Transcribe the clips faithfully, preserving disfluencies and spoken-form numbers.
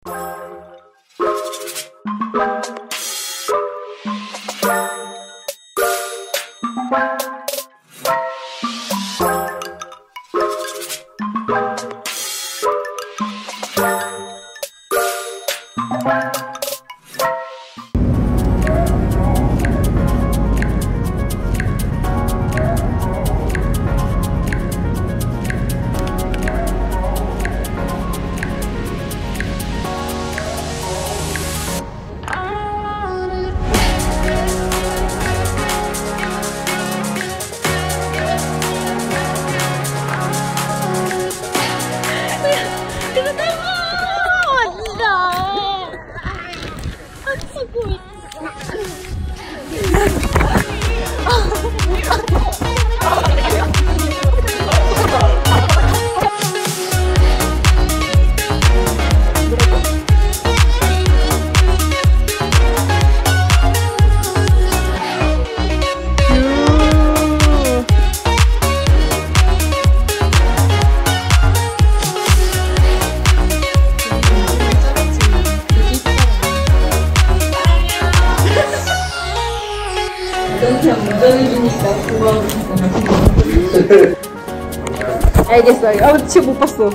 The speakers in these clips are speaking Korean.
알겠어요. 아, 지금 못 봤어.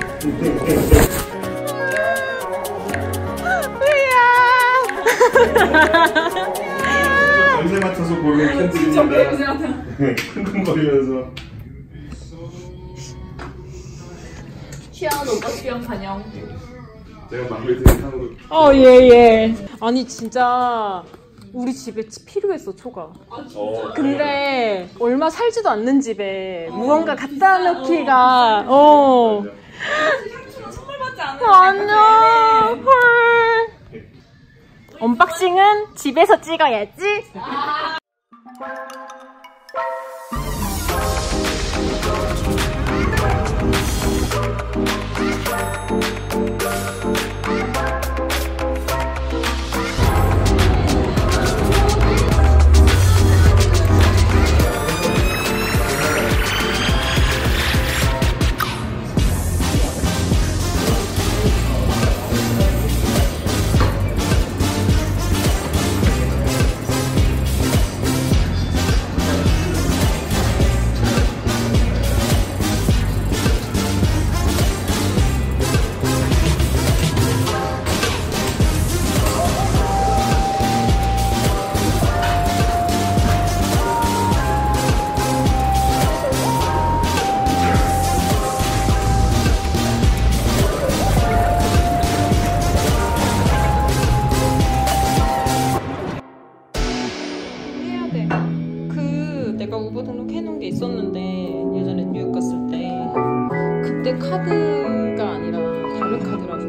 냄새 맡아서 고르는 캔들입니다. 킁킁거리면서. 취향은 오빠 취향 반영. 제가 마음에 드는 향으로. 어, 예, 예. 아니, 진짜. 우리 집에 필요했어, 초가. 어, 근데 얼마 살지도 않는 집에 무언가 갖다 놓기가 어. 선물 받지 않은 아니야. 헐. 언박싱은 집에서 찍어야지. 카드가 아니라 다른 카드라서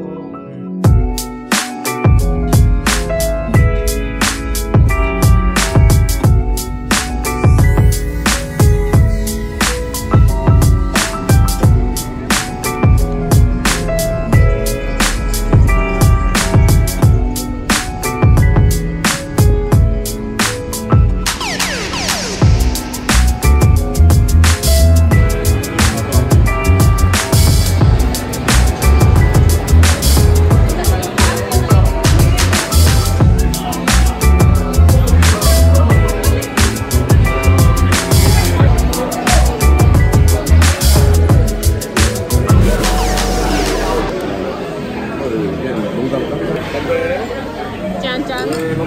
짠짠.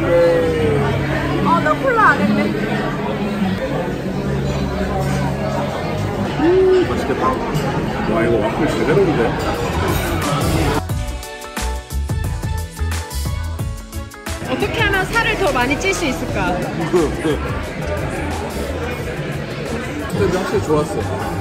어, 너 콜라 안 했네. 음, 맛있겠다. 와, 이거 와플 제대로인데. 어떻게 하면 살을 더 많이 찔 수 있을까? 그, 그. 근데 확실히 좋았어.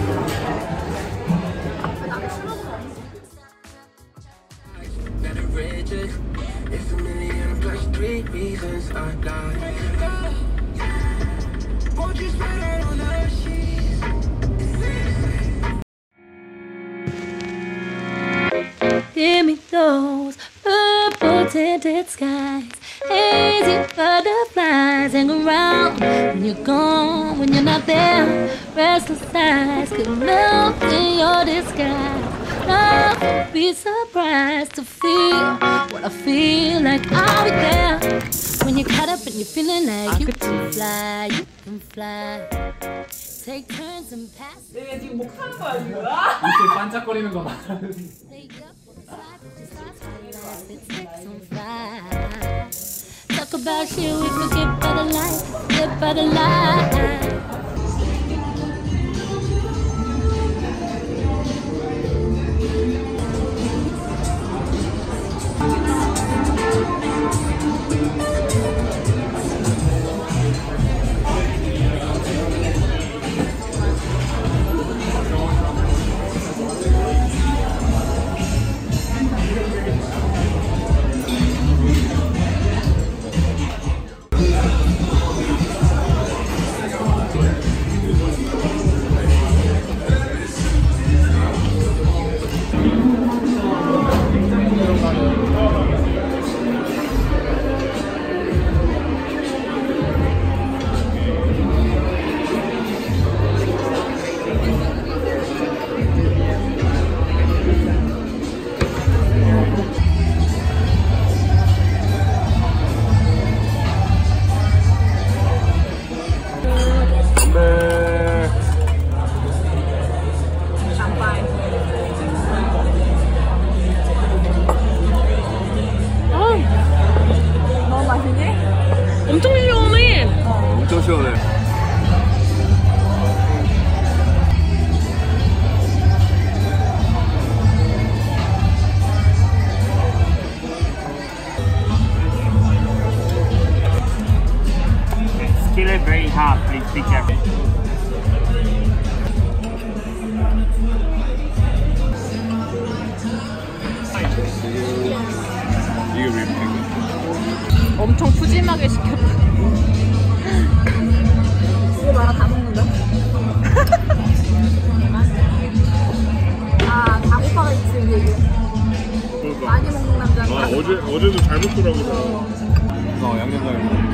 Give me those purple tinted skies, hazy butterflies hang around when you're gone, when you're not there. Restless eyes could melt in your disguise. I'll be surprised to feel what I feel like. I'll be there when you're caught up and you're feeling like you can fly, you can fly. Take turns and pass. 내가 지금 목 타는 거야 지금. 이렇게 반짝거리는 거 봐. Talk about you, we forget about the life, forget about the life. Still very hot, please be careful. 이게 왜 이렇게 엄청 푸짐하게 시켰다. 이거 말아 다 먹는다. 아, 다 고파가 있지 우리 이게. 그러니까. 많이 먹는 남자는. 아, 어제, 어제도 잘 먹더라고. 어, 양념장에.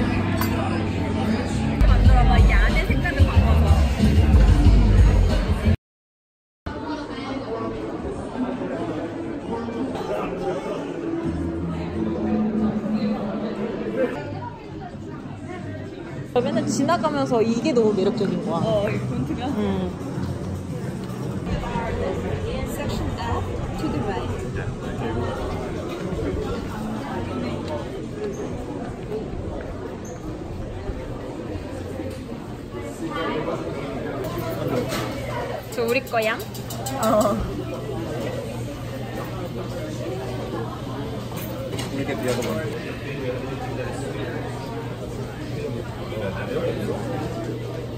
만들어봐. 이 안에 색깔을 바꿔봐. 맨날 지나가면서 이게 너무 매력적인 거야. 어, 이 폰트가. 응. Section F to the right. 저 우리 거야? 어. 이렇게 비어서 먹는